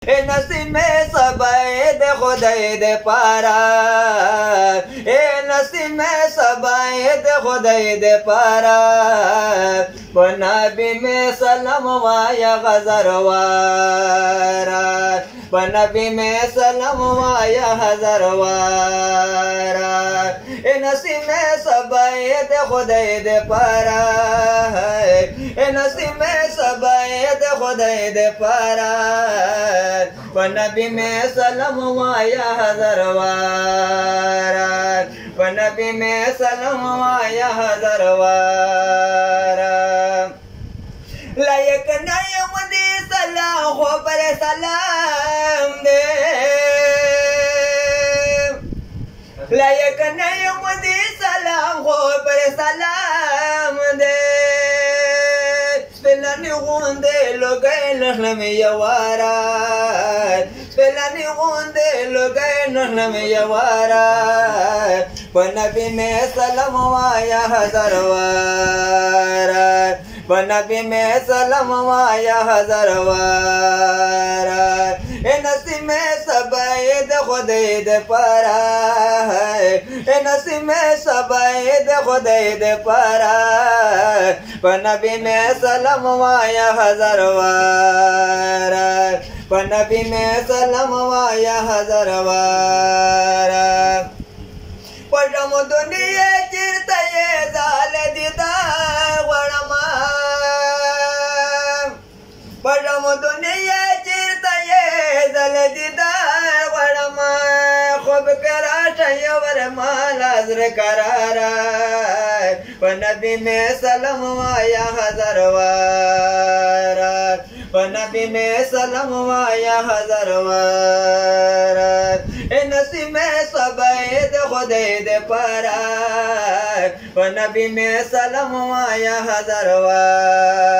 اے نصیب سبای د خدای د پارا اے نصیب سبای د خدای د پارا بنبی میں سلام وایا غزر وارا بنبی میں سلام وایا غزر وارا اے نصیب سبای د خدای د پارا اے نصیب سبای د خدای د پارا بنبی میں سلام وایا غزر وارا بنبی میں سلام وایا غزر وارا لایق نه یم دې سلام خو پر سلام دې لایق نه یم دې سلام خو پر سلام دې سپلنی غوندې لوګی نخلم یوارا سپلنی غوندې لوګی نخلم یوارا بنبی میں سلام وایا غزر وارا بنبی میں سلام وایا غزر وارا اے نصیب سبای د خدای د پارا اے نصیب سبای د خدای د پارا بنبی میں سلام وایا غزر وارا بنبی میں سلام وایا غزر وارا پړم دنیا چیرته یې زال دیدار غواړم پړم دنیا چیرته یې زال دیدار غواړم خوب کراشه یور مال ازر قرارا بنبی میں سلام وایا غزر وارا بنبی میں سلام وایا غزر وارا اے نصیب سبای د خدای د پارا بنبی میں سلام وایا غزر وارا